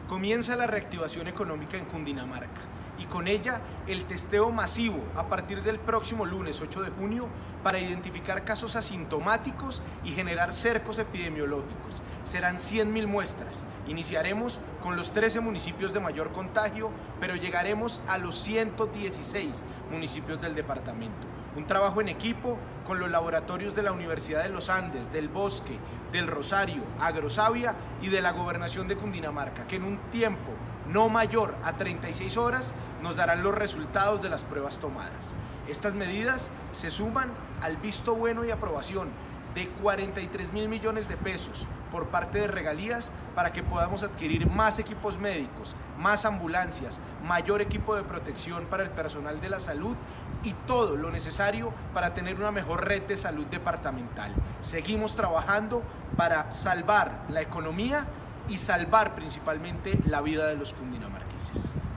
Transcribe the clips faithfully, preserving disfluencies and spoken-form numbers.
Comienza la reactivación económica en Cundinamarca y con ella el testeo masivo a partir del próximo lunes ocho de junio para identificar casos asintomáticos y generar cercos epidemiológicos. Serán cien mil muestras. Iniciaremos con los trece municipios de mayor contagio, pero llegaremos a los ciento dieciséis municipios del departamento. Un trabajo en equipo con los laboratorios de la Universidad de los Andes, del Bosque, del Rosario, Agrosavia y de la Gobernación de Cundinamarca, que en un tiempo no mayor a treinta y seis horas nos darán los resultados de las pruebas tomadas. Estas medidas se suman al visto bueno y aprobación de cuarenta y tres mil millones de pesos por parte de regalías para que podamos adquirir más equipos médicos, más ambulancias, mayor equipo de protección para el personal de la salud y todo lo necesario para tener una mejor red de salud departamental. Seguimos trabajando para salvar la economía y salvar principalmente la vida de los cundinamarqueses.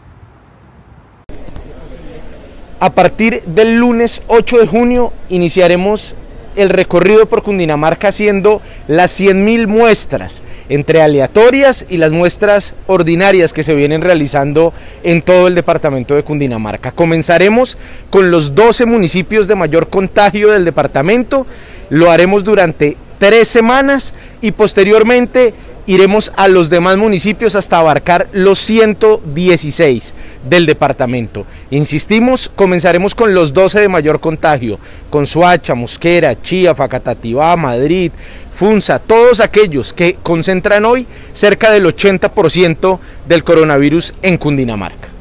A partir del lunes ocho de junio iniciaremos el recorrido por Cundinamarca haciendo las cien mil muestras, entre aleatorias y las muestras ordinarias que se vienen realizando en todo el departamento de Cundinamarca. Comenzaremos con los doce municipios de mayor contagio del departamento, lo haremos durante tres semanas y posteriormente iremos a los demás municipios hasta abarcar los ciento dieciséis del departamento. Insistimos, comenzaremos con los doce de mayor contagio, con Soacha, Mosquera, Chía, Facatativá, Madrid, Funza, todos aquellos que concentran hoy cerca del ochenta por ciento del coronavirus en Cundinamarca.